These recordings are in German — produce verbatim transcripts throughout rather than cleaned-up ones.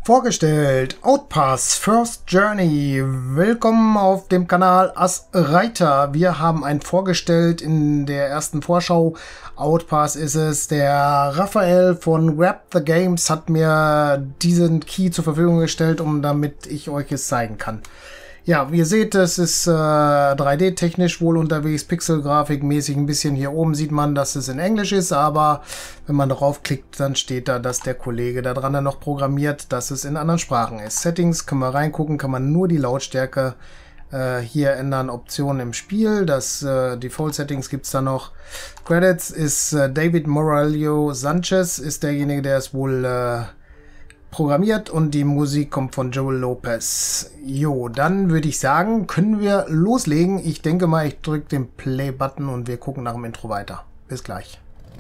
Vorgestellt, Outpass, First Journey, willkommen auf dem Kanal As Reiter. Wir haben einen vorgestellt in der ersten Vorschau. Outpass ist es. Der Raphael von Grab the Games hat mir diesen Key zur Verfügung gestellt, um damit ich euch es zeigen kann. Ja, wie ihr seht, es ist äh, drei D-technisch wohl unterwegs, Pixel-Grafik-mäßig ein bisschen. Hier oben sieht man, dass es in Englisch ist, aber wenn man darauf klickt, dann steht da, dass der Kollege da dran dann noch programmiert, dass es in anderen Sprachen ist. Settings, können wir reingucken, kann man nur die Lautstärke äh, hier ändern. Optionen im Spiel, das äh, Default-Settings gibt es da noch. Credits ist äh, David Morello Sanchez, ist derjenige, der es wohl äh, programmiert, und die Musik kommt von Joel Lopez. Jo, dann würde ich sagen, können wir loslegen. Ich denke mal, ich drücke den Play-Button und wir gucken nach dem Intro weiter. Bis gleich.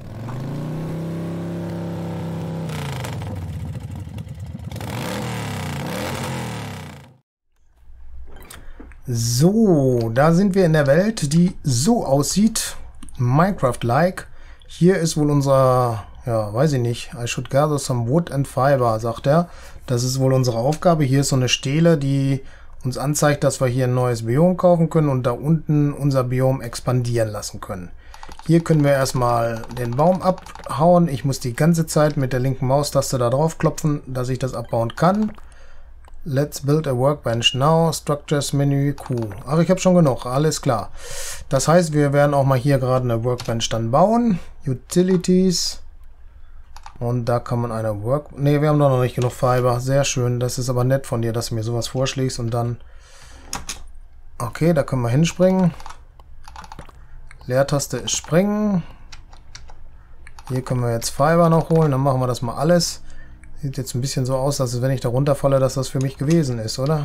So, da sind wir in der Welt, die so aussieht. Minecraft-like. Hier ist wohl unser... Ja, weiß ich nicht. I should gather some wood and fiber, sagt er. Das ist wohl unsere Aufgabe. Hier ist so eine Stele, die uns anzeigt, dass wir hier ein neues Biom kaufen können und da unten unser Biom expandieren lassen können. Hier können wir erstmal den Baum abhauen. Ich muss die ganze Zeit mit der linken Maustaste da drauf klopfen, dass ich das abbauen kann. Let's build a workbench now. Structures Menü Q. Ach, ich habe schon genug. Alles klar. Das heißt, wir werden auch mal hier gerade eine Workbench dann bauen. Utilities. Und da kann man eine Work... Ne, wir haben doch noch nicht genug Fiber. Sehr schön. Das ist aber nett von dir, dass du mir sowas vorschlägst. Und dann... Okay, da können wir hinspringen. Leertaste ist springen. Hier können wir jetzt Fiber noch holen. Dann machen wir das mal alles. Sieht jetzt ein bisschen so aus, dass wenn ich da runterfalle, dass das für mich gewesen ist, oder?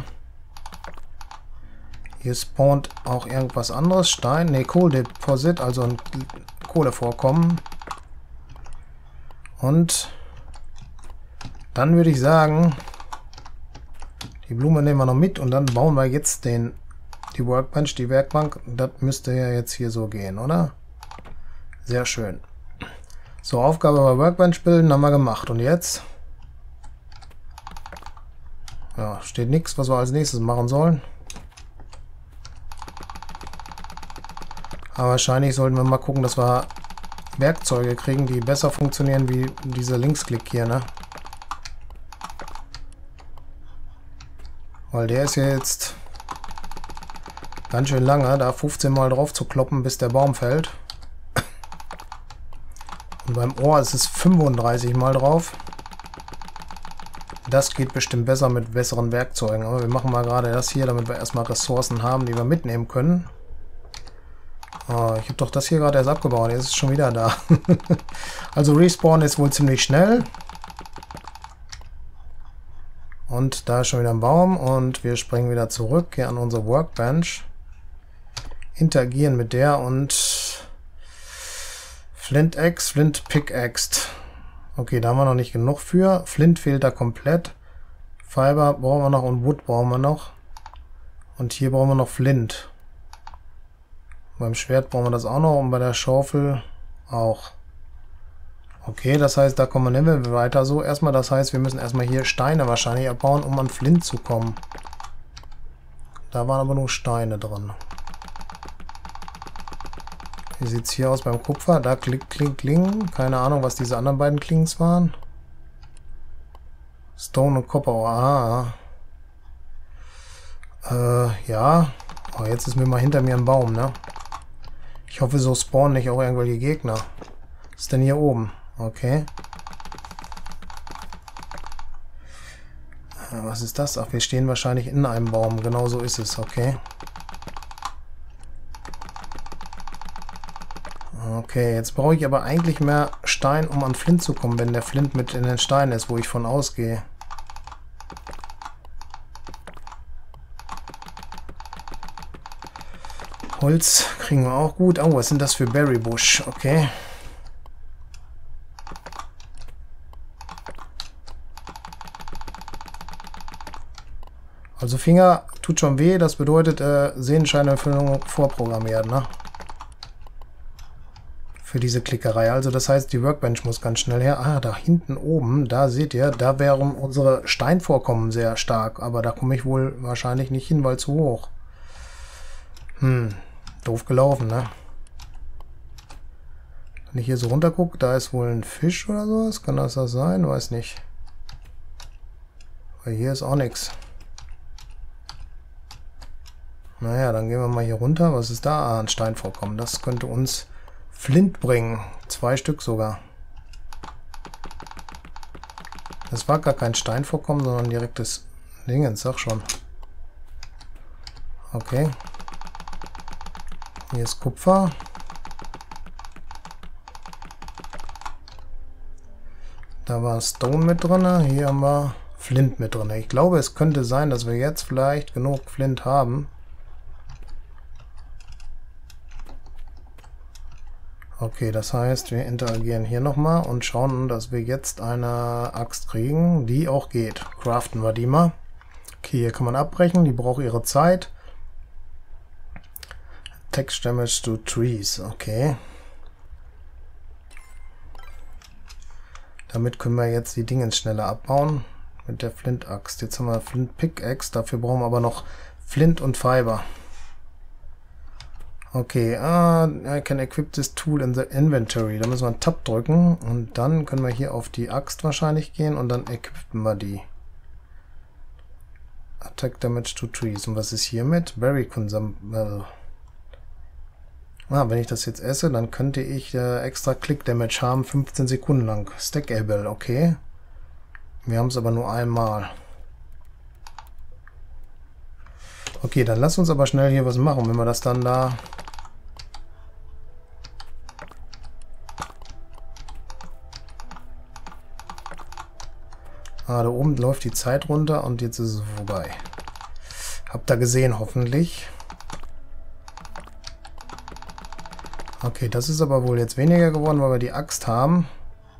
Hier spawnt auch irgendwas anderes. Stein. Ne, Coal Deposit, also ein Kohlevorkommen. Und dann würde ich sagen, die Blume nehmen wir noch mit und dann bauen wir jetzt den, die Workbench, die Werkbank. Das müsste ja jetzt hier so gehen, oder? Sehr schön. So, Aufgabe bei Workbench bilden, haben wir gemacht. Und jetzt? Ja, steht nichts, was wir als nächstes machen sollen. Aber wahrscheinlich sollten wir mal gucken, dass wir Werkzeuge kriegen, die besser funktionieren wie dieser Linksklick hier, ne? Weil der ist ja jetzt ganz schön lange, da fünfzehn Mal drauf zu kloppen, bis der Baum fällt. Und beim Ohr ist es fünfunddreißig Mal drauf. Das geht bestimmt besser mit besseren Werkzeugen. Aber wir machen mal gerade das hier, damit wir erstmal Ressourcen haben, die wir mitnehmen können. Oh, ich habe doch das hier gerade erst abgebaut. Jetzt ist es schon wieder da. Also Respawn ist wohl ziemlich schnell. Und da ist schon wieder ein Baum. Und wir springen wieder zurück hier an unsere Workbench. Interagieren mit der und Flint Axe, Flint Pickaxe. Okay, da haben wir noch nicht genug für. Flint fehlt da komplett. Fiber brauchen wir noch und Wood brauchen wir noch. Und hier brauchen wir noch Flint. Beim Schwert brauchen wir das auch noch und bei der Schaufel auch. Okay, das heißt, da kommen wir nicht mehr weiter so. Erstmal, das heißt, wir müssen erstmal hier Steine wahrscheinlich abbauen, um an Flint zu kommen. Da waren aber nur Steine drin. Wie sieht es hier aus beim Kupfer? Da klick, klick, kling. Keine Ahnung, was diese anderen beiden Klings waren. Stone und Copper. Ah. Äh, ja. Oh, jetzt ist mir mal hinter mir ein Baum, ne? Ich hoffe, so spawnen nicht auch irgendwelche Gegner. Was ist denn hier oben? Okay. Was ist das? Ach, wir stehen wahrscheinlich in einem Baum. Genau so ist es. Okay. Okay, jetzt brauche ich aber eigentlich mehr Stein, um an Flint zu kommen, wenn der Flint mit in den Steinen ist, wo ich von ausgehe. Holz kriegen wir auch gut. Oh, was sind das für Berrybusch? Okay. Also Finger tut schon weh. Das bedeutet, äh, Sehenscheinerfüllung vorprogrammiert, ne? für diese Klickerei. Also das heißt, die Workbench muss ganz schnell her. Ah, da hinten oben, da seht ihr, da wären unsere Steinvorkommen sehr stark. Aber da komme ich wohl wahrscheinlich nicht hin, weil zu hoch. Hm, doof gelaufen, ne? Wenn ich hier so runter gucke, da ist wohl ein Fisch oder sowas. Kann das das sein? Weiß nicht. Weil hier ist auch nichts. Naja, dann gehen wir mal hier runter. Was ist da? Ah, ein Steinvorkommen. Das könnte uns Flint bringen. Zwei Stück sogar. Das war gar kein Steinvorkommen, sondern direktes Dingens, sag schon. Okay. Hier ist Kupfer. Da war Stone mit drin. Hier haben wir Flint mit drin. Ich glaube, es könnte sein, dass wir jetzt vielleicht genug Flint haben. Okay, das heißt, wir interagieren hier nochmal und schauen, dass wir jetzt eine Axt kriegen, die auch geht. Craften wir die mal. Okay, hier kann man abbrechen, die braucht ihre Zeit. Text Damage to Trees, okay. Damit können wir jetzt die Dinge schneller abbauen. Mit der Flint-Axt. Jetzt haben wir Flint-Pickaxe, dafür brauchen wir aber noch Flint und Fiber. Okay, ah, I can equip this tool in the inventory. Da müssen wir einen Tab drücken und dann können wir hier auf die Axt wahrscheinlich gehen und dann equippen wir die. Attack Damage to Trees. Und was ist hiermit? Berry Consumption. Ah, wenn ich das jetzt esse, dann könnte ich äh, extra Click Damage haben, fünfzehn Sekunden lang. Stackable, okay. Wir haben es aber nur einmal. Okay, dann lass uns aber schnell hier was machen, wenn wir das dann da... Ah, da oben läuft die Zeit runter und jetzt ist es vorbei. Habt ihr gesehen, hoffentlich. Okay, das ist aber wohl jetzt weniger geworden, weil wir die Axt haben.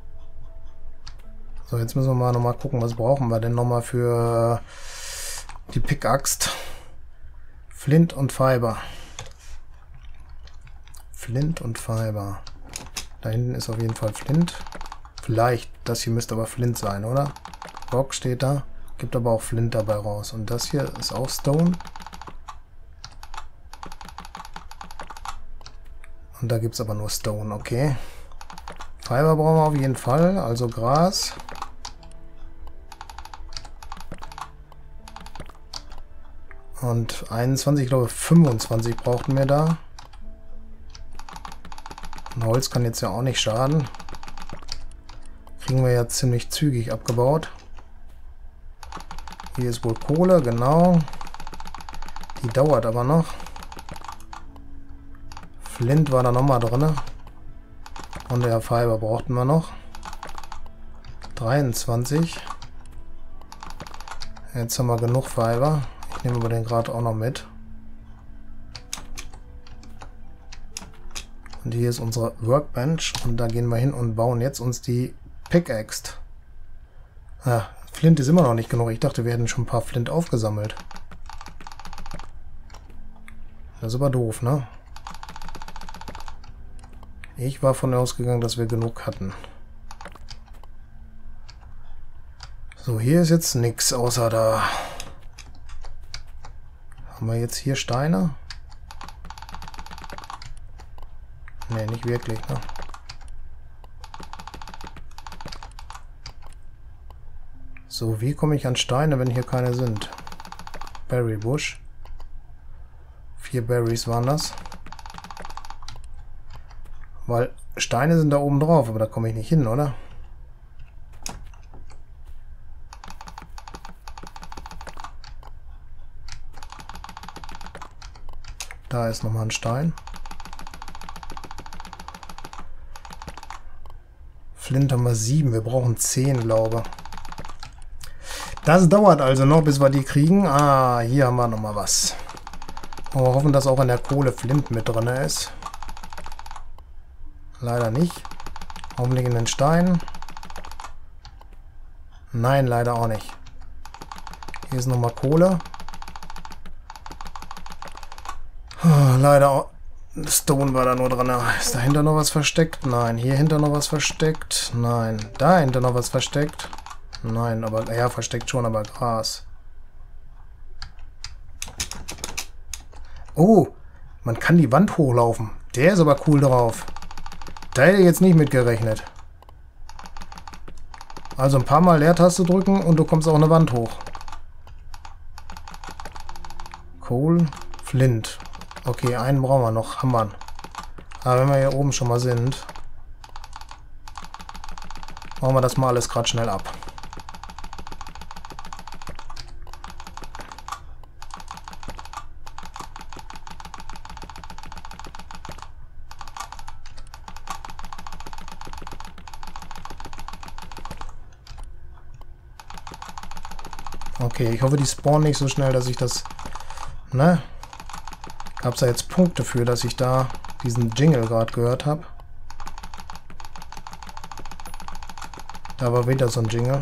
So, jetzt müssen wir mal nochmal gucken, was brauchen wir denn nochmal für die Pickaxe. Flint und Fiber. Flint und Fiber. Da hinten ist auf jeden Fall Flint. Vielleicht, das hier müsste aber Flint sein, oder? Rock steht da. Gibt aber auch Flint dabei raus. Und das hier ist auch Stone. Und da gibt es aber nur Stone, okay. Fiber brauchen wir auf jeden Fall, also Gras. Und einundzwanzig, ich glaube fünfundzwanzig brauchten wir da. Und Holz kann jetzt ja auch nicht schaden. Kriegen wir ja ziemlich zügig abgebaut. Hier ist wohl Kohle, genau. Die dauert aber noch. Flint war da nochmal drin. Und der Fiber brauchten wir noch. dreiundzwanzig. Jetzt haben wir genug Fiber. Ich nehme aber den gerade auch noch mit. Und hier ist unsere Workbench. Und da gehen wir hin und bauen jetzt uns die Pickaxe. Ah, Flint ist immer noch nicht genug. Ich dachte, wir hätten schon ein paar Flint aufgesammelt. Das ist aber doof, ne? Ich war von ausgegangen, dass wir genug hatten. So, hier ist jetzt nichts außer da. Haben wir jetzt hier Steine? Ne, nicht wirklich, ne? So, wie komme ich an Steine, wenn hier keine sind? Berry Bush. Vier Berries waren das. Weil Steine sind da oben drauf, aber da komme ich nicht hin, oder? Da ist nochmal ein Stein. Flint haben wir sieben, wir brauchen zehn, glaube ich. Das dauert also noch, bis wir die kriegen. Ah, hier haben wir nochmal was. Und wir hoffen, dass auch in der Kohle Flint mit drin ist. Leider nicht. Hoffentlich in den Stein. Nein, leider auch nicht. Hier ist nochmal Kohle. Leider auch Stone war da nur dran. Ist dahinter noch was versteckt? Nein. Hier hinter noch was versteckt? Nein. Dahinter noch was versteckt? Nein, aber ja, versteckt schon, aber Gras. Oh, man kann die Wand hochlaufen. Der ist aber cool drauf. Da hätte ich jetzt nicht mitgerechnet. Also ein paar Mal Leertaste drücken und du kommst auch eine Wand hoch. Coal, Flint. Okay, einen brauchen wir noch. Hammern. Aber wenn wir hier oben schon mal sind, machen wir das mal alles gerade schnell ab. Okay, ich hoffe, die spawnen nicht so schnell, dass ich das... Ne? Gab es da jetzt Punkte für, dass ich da diesen Jingle gerade gehört habe? Da war wieder so ein Jingle.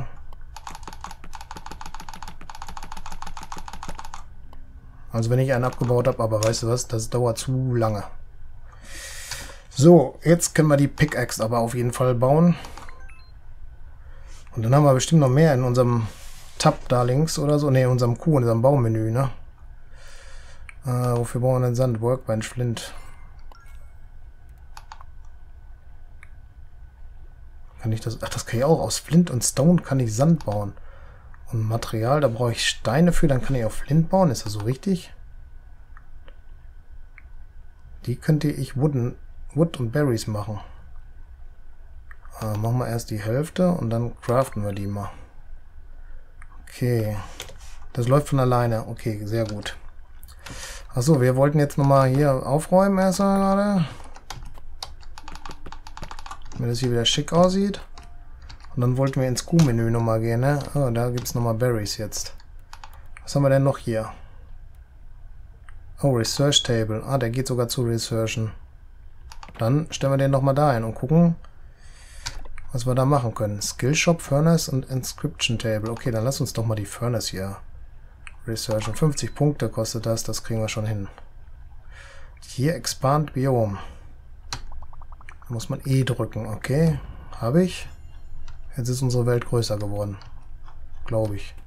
Also wenn ich einen abgebaut habe, aber weißt du was, das dauert zu lange. So, jetzt können wir die Pickaxe aber auf jeden Fall bauen. Und dann haben wir bestimmt noch mehr in unserem Tab da links oder so. Ne, in unserem Q, in unserem Baumenü, ne? Äh, wofür brauchen wir denn Sand? Workbench, Flint. Kann ich das... Ach, das kann ich auch. Aus Flint und Stone kann ich Sand bauen. Und Material, da brauche ich Steine für, dann kann ich auch Flint bauen. Ist das so richtig? Die könnte ich Wooden, Wood und Berries machen. Äh, machen wir erst die Hälfte und dann craften wir die mal. Okay. Das läuft von alleine. Okay, sehr gut. Achso, wir wollten jetzt nochmal hier aufräumen erstmal gerade. Damit das hier wieder schick aussieht. Und dann wollten wir ins Q-Menü nochmal gehen, ne? Oh, da gibt es nochmal Berries jetzt. Was haben wir denn noch hier? Oh, Research Table. Ah, der geht sogar zu Researchen. Dann stellen wir den nochmal da ein und gucken, was wir da machen können. Skill Shop, Furnace und Inscription Table. Okay, dann lass uns doch mal die Furnace hier researchen. fünfzig Punkte kostet das, das kriegen wir schon hin. Hier Expand Biome. Da muss man E drücken, okay. Habe ich. Jetzt ist unsere Welt größer geworden. Glaube ich.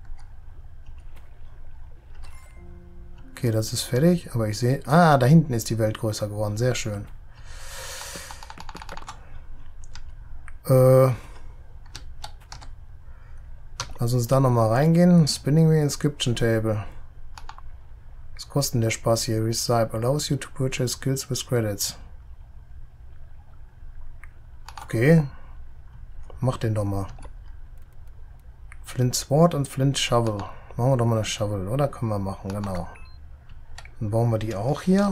Okay, das ist fertig, aber ich sehe... Ah, da hinten ist die Welt größer geworden. Sehr schön. Äh... Lass uns da nochmal reingehen. Spinning Wheel Inscription Table. Was kostet denn der Spaß hier? Recipe allows you to purchase skills with credits. Okay. Mach den doch mal. Flint Sword und Flint Shovel. Machen wir doch mal eine Shovel, oder? Können wir machen, genau. Dann bauen wir die auch hier.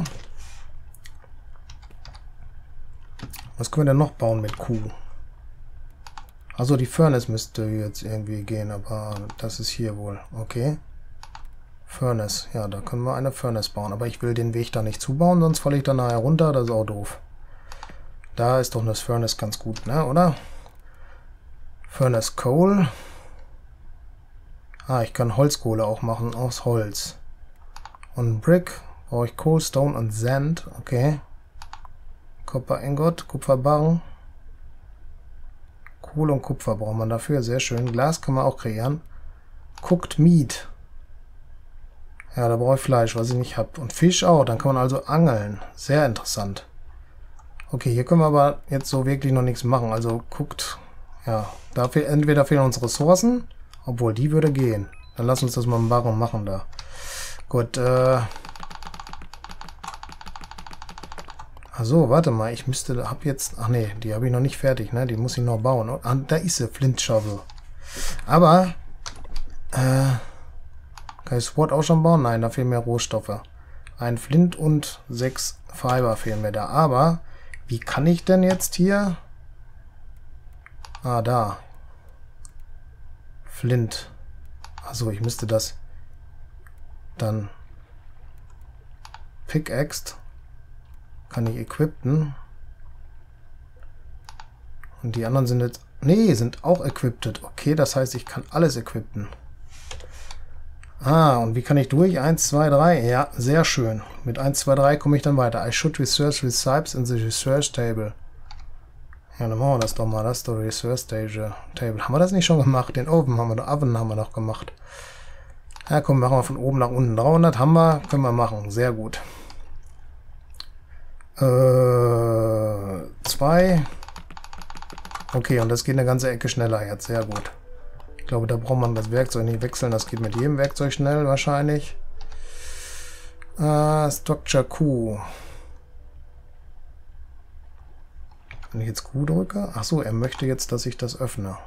Was können wir denn noch bauen mit Q? Also die Furnace müsste jetzt irgendwie gehen, aber das ist hier wohl. Okay. Furnace. Ja, da können wir eine Furnace bauen. Aber ich will den Weg da nicht zubauen, sonst falle ich da nachher runter. Das ist auch doof. Da ist doch das Furnace ganz gut, ne? Oder? Furnace Coal. Ah, ich kann Holzkohle auch machen aus Holz. Und Brick brauche ich Coal, Stone und Sand. Okay. Copper Ingot, Kupferbarren. Kohle und Kupfer braucht man dafür. Sehr schön. Glas kann man auch kreieren. Cooked Meat. Ja, da brauche ich Fleisch, was ich nicht habe. Und Fisch auch. Dann kann man also angeln. Sehr interessant. Okay, hier können wir aber jetzt so wirklich noch nichts machen. Also guckt. Ja, da fehl, entweder fehlen uns Ressourcen. Obwohl, die würde gehen. Dann lass uns das mal im Barren machen da. Gut, äh... Achso, warte mal, ich müsste, hab jetzt, ach nee, die habe ich noch nicht fertig, ne, die muss ich noch bauen. Ah, da ist sie, Flint Shovel. Aber, äh, kann ich Sword auch schon bauen? Nein, da fehlen mir Rohstoffe. Ein Flint und sechs Fiber fehlen mir da. Aber, wie kann ich denn jetzt hier, ah, da, Flint. Achso, ich müsste das dann Pickaxed. Kann ich equippen. Und die anderen sind jetzt... Nee, sind auch equipped. Okay, das heißt, ich kann alles equippen. Ah, und wie kann ich durch? eins, zwei, drei. Ja, sehr schön. Mit eins, zwei, drei komme ich dann weiter. I should research recipes in the research table. Ja, dann machen wir das doch mal. Das ist doch Research Table. Haben wir das nicht schon gemacht? Den Oven haben wir doch, Oven haben wir doch gemacht. Ja, komm, machen wir von oben nach unten. dreihundert haben wir, können wir machen. Sehr gut. Äh, zwei. Okay, und das geht eine ganze Ecke schneller jetzt. Sehr gut. Ich glaube, da braucht man das Werkzeug nicht wechseln. Das geht mit jedem Werkzeug schnell wahrscheinlich. Äh, Structure Q. Wenn ich jetzt Q drücke. Achso, er möchte jetzt, dass ich das öffne.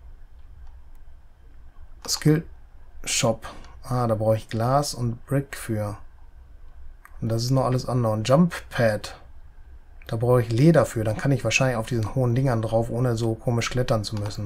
Skill Shop. Ah, da brauche ich Glas und Brick für. Und das ist noch alles andere. Und Jump Pad. Da brauche ich Leder für. Dann kann ich wahrscheinlich auf diesen hohen Dingern drauf, ohne so komisch klettern zu müssen.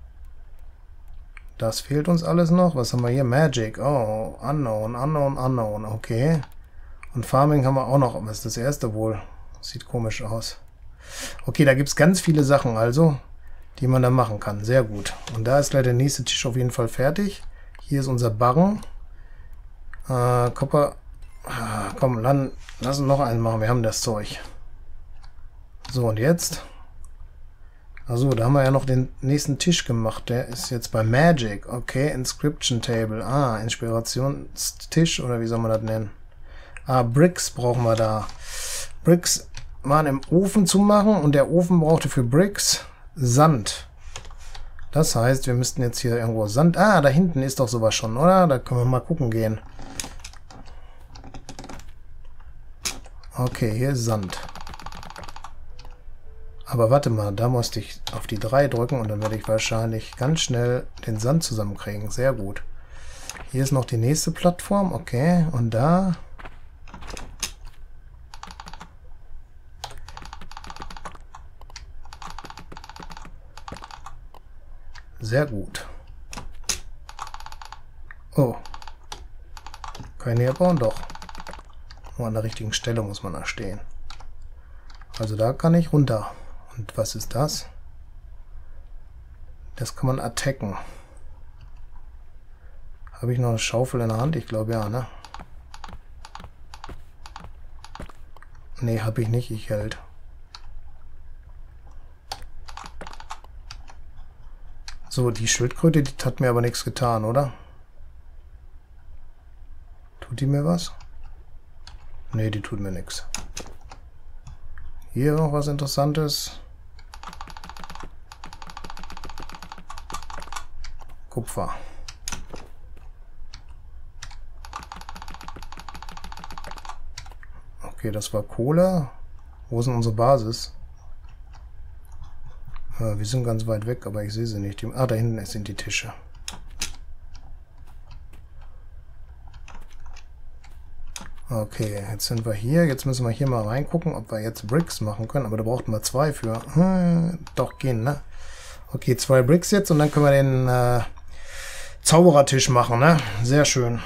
Das fehlt uns alles noch. Was haben wir hier? Magic. Oh, Unknown, Unknown, Unknown. Okay. Und Farming haben wir auch noch. Was ist das erste wohl? Sieht komisch aus. Okay, da gibt es ganz viele Sachen also, die man da machen kann. Sehr gut. Und da ist gleich der nächste Tisch auf jeden Fall fertig. Hier ist unser Barren. Äh, Copper. Ah, komm, dann, lass uns noch einen machen. Wir haben das Zeug. So, und jetzt? Also, da haben wir ja noch den nächsten Tisch gemacht. Der ist jetzt bei Magic. Okay, Inscription Table. Ah, Inspirationstisch oder wie soll man das nennen? Ah, Bricks brauchen wir da. Bricks waren im Ofen zu machen und der Ofen brauchte für Bricks Sand. Das heißt, wir müssten jetzt hier irgendwo Sand... Ah, da hinten ist doch sowas schon, oder? Da können wir mal gucken gehen. Okay, hier ist Sand. Aber warte mal, da musste ich auf die drei drücken und dann werde ich wahrscheinlich ganz schnell den Sand zusammenkriegen. Sehr gut. Hier ist noch die nächste Plattform. Okay, und da... Sehr gut. Oh. Kann ich näher bauen? Doch. Nur an der richtigen Stelle muss man da stehen. Also da kann ich runter. Und was ist das? Das kann man attacken. Habe ich noch eine Schaufel in der Hand? Ich glaube ja, ne? Ne, habe ich nicht. Ich hält. So, die Schildkröte, die hat mir aber nichts getan, oder? Tut die mir was? Ne, die tut mir nichts. Hier noch was Interessantes. Kupfer. Okay, das war Kohle. Wo ist denn unsere Basis? Äh, wir sind ganz weit weg, aber ich sehe sie nicht. Ah, da hinten sind die Tische. Okay, jetzt sind wir hier. Jetzt müssen wir hier mal reingucken, ob wir jetzt Bricks machen können. Aber da brauchten wir zwei für. Hm, doch, gehen, ne? Okay, zwei Bricks jetzt und dann können wir den äh, Zauberertisch machen, ne? Sehr schön.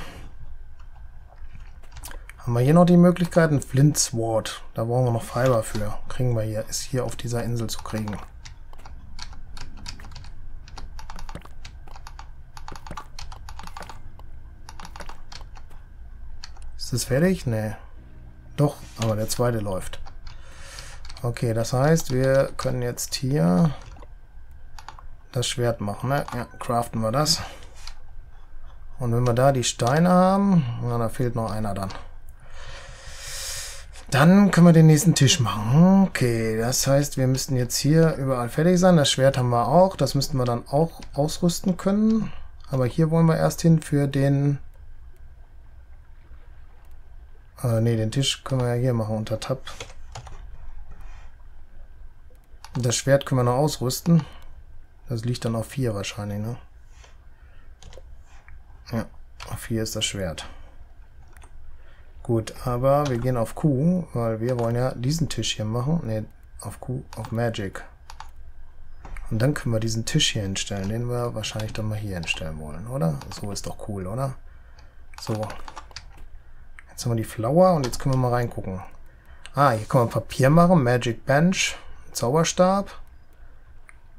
Haben wir hier noch die Möglichkeiten? Flint Sword. Da brauchen wir noch Fiber für. Kriegen wir hier. Ist hier auf dieser Insel zu kriegen. Ist das fertig? Nee. Doch, aber der zweite läuft. Okay, das heißt, wir können jetzt hier das Schwert machen, ne? Ja, craften wir das. Und wenn wir da die Steine haben, na, da fehlt noch einer dann. Dann können wir den nächsten Tisch machen. Okay, das heißt, wir müssten jetzt hier überall fertig sein. Das Schwert haben wir auch. Das müssten wir dann auch ausrüsten können. Aber hier wollen wir erst hin für den... Äh, ne, den Tisch können wir ja hier machen unter Tab. Das Schwert können wir noch ausrüsten. Das liegt dann auf vier wahrscheinlich, ne? Ja, auf vier ist das Schwert. Gut, aber wir gehen auf Q, weil wir wollen ja diesen Tisch hier machen. Ne, auf Q, auf Magic. Und dann können wir diesen Tisch hier hinstellen, den wir wahrscheinlich dann mal hier hinstellen wollen, oder? So ist doch cool, oder? So. Jetzt haben wir die Flower und jetzt können wir mal reingucken. Ah, hier können wir Papier machen, Magic Bench, Zauberstab,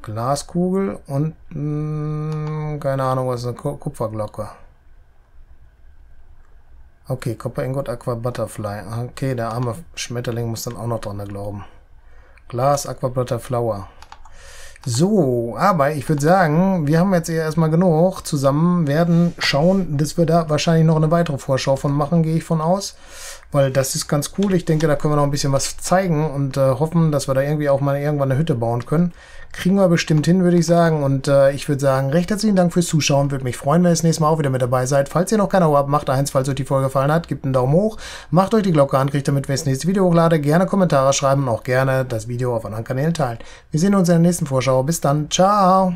Glaskugel und mh, keine Ahnung, was ist eine Kupferglocke. Okay, Copper Ingot, Aqua Butterfly. Okay, der arme Schmetterling muss dann auch noch dran glauben. Glas, Aqua Butterflower. So, aber ich würde sagen, wir haben jetzt eher erstmal genug zusammen, werden schauen, dass wir da wahrscheinlich noch eine weitere Vorschau von machen, gehe ich von aus. Weil das ist ganz cool. Ich denke, da können wir noch ein bisschen was zeigen und äh, hoffen, dass wir da irgendwie auch mal irgendwann eine Hütte bauen können. Kriegen wir bestimmt hin, würde ich sagen. Und äh, ich würde sagen, recht herzlichen Dank fürs Zuschauen. Würde mich freuen, wenn ihr das nächste Mal auch wieder mit dabei seid. Falls ihr noch kein Abo habt, macht eins. Falls euch die Folge gefallen hat, gebt einen Daumen hoch. Macht euch die Glocke an, kriegt damit, wenn ich das nächste Video hochlade. Gerne Kommentare schreiben und auch gerne das Video auf anderen Kanälen teilen. Wir sehen uns in der nächsten Vorschau. Bis dann. Ciao.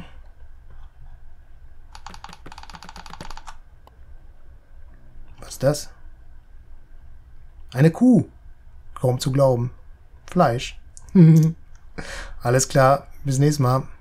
Was ist das? Eine Kuh. Kaum zu glauben. Fleisch. Alles klar. Bis nächstes Mal.